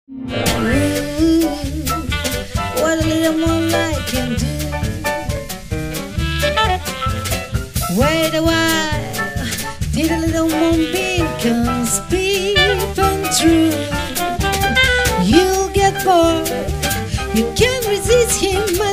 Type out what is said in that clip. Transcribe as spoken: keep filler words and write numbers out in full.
Ooh, what a little moonlight can do. Wait a while, did a little moonbeam come peeping through. You'll get bored, you can't resist him.